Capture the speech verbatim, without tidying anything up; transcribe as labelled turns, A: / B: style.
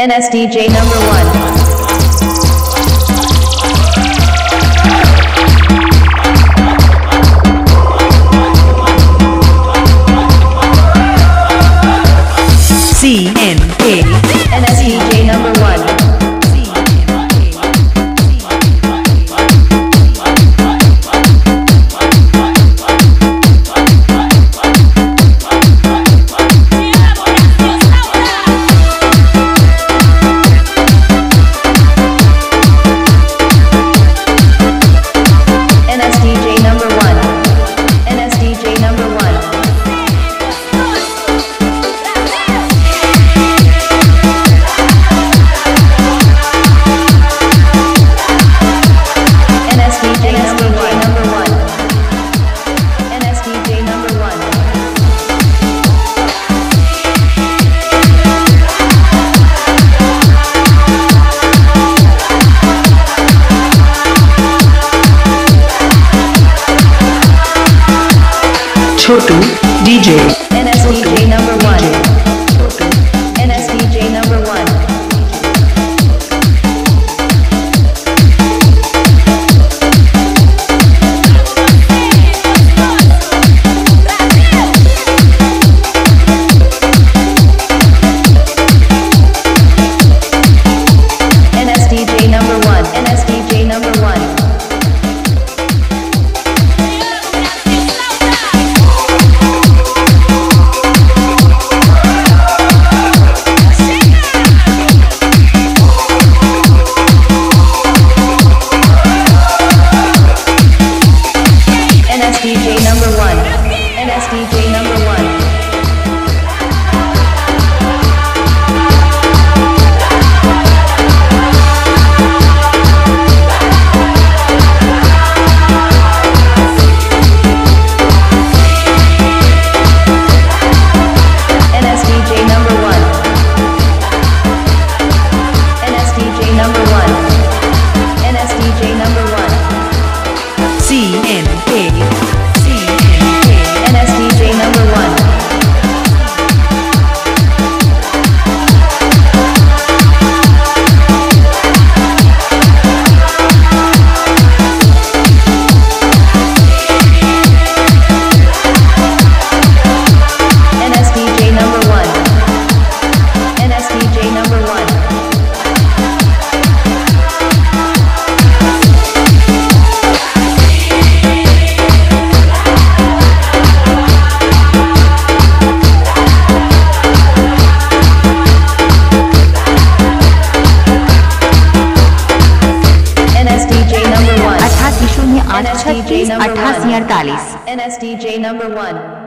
A: N S D J number one.
B: C N K
A: N S D J number one. N S D J number one. N S D J number one. N S D J number one. N S D J number one.
B: Chotu D J.
A: N S D J number one. N S D J number one. N S D J number one. N S D J number one. N S D J number one. N S D J number one. N S D J number one. N S D J number one. N S D J number one.
B: C N K C N K
A: N S D J number one. N S D J number one. N S D J number one. N S D J number one.
B: अठासी शून्य आठ
A: N S D J
B: छत्तीस
A: number
B: अठासी
A: one.
B: अड़तालीस
A: N S D J number one.